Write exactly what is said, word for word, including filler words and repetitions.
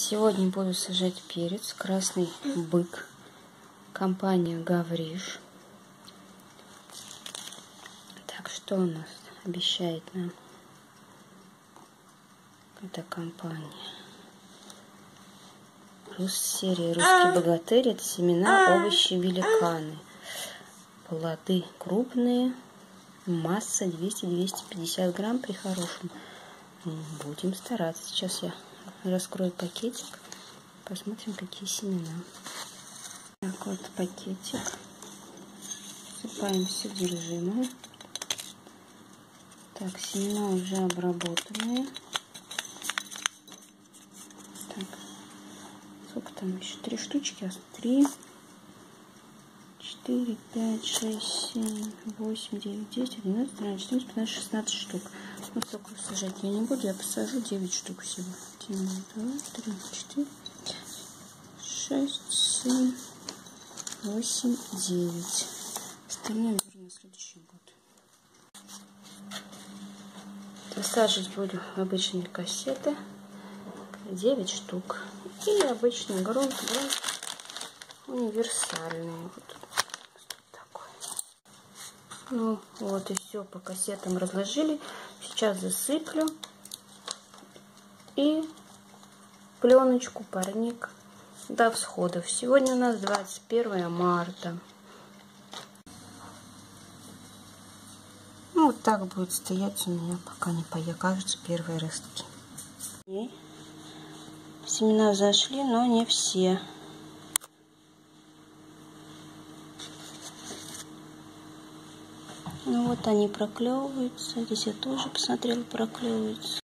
Сегодня буду сажать перец, красный бык, компания Гавриш. Так, что у нас обещает нам эта компания? Рус серии «Русский богатырь» — это семена, овощи, великаны. Плоды крупные, масса двести — двести пятьдесят грамм при хорошем. Будем стараться. Сейчас я раскрою пакетик, посмотрим, какие семена. Так, вот пакетик. Всыпаем содержимое. Так, семена уже обработанные. Так, сколько там еще? Три штучки. Три, четыре, пять, шесть, семь, восемь, девять, десять, одиннадцать, тринадцать, четырнадцать, пятнадцать, шестнадцать штук. Вот столько сажать я не буду, я посажу девять штук всего. один, два, три, четыре, шесть, семь, восемь, девять. Остальное, наверное, на следующий год. Высаживать буду в обычные кассеты. девять штук. И обычный грунт, грунт универсальный. Вот такой. Ну вот и все, по кассетам разложили. Сейчас засыплю и пленочку, парник до всходов. Сегодня у нас двадцать первое марта. Ну, вот так будет стоять у меня, пока не покажутся первые ростки. Семена взошли, но не все. Ну вот они проклевываются. Здесь я тоже посмотрела, проклевываются.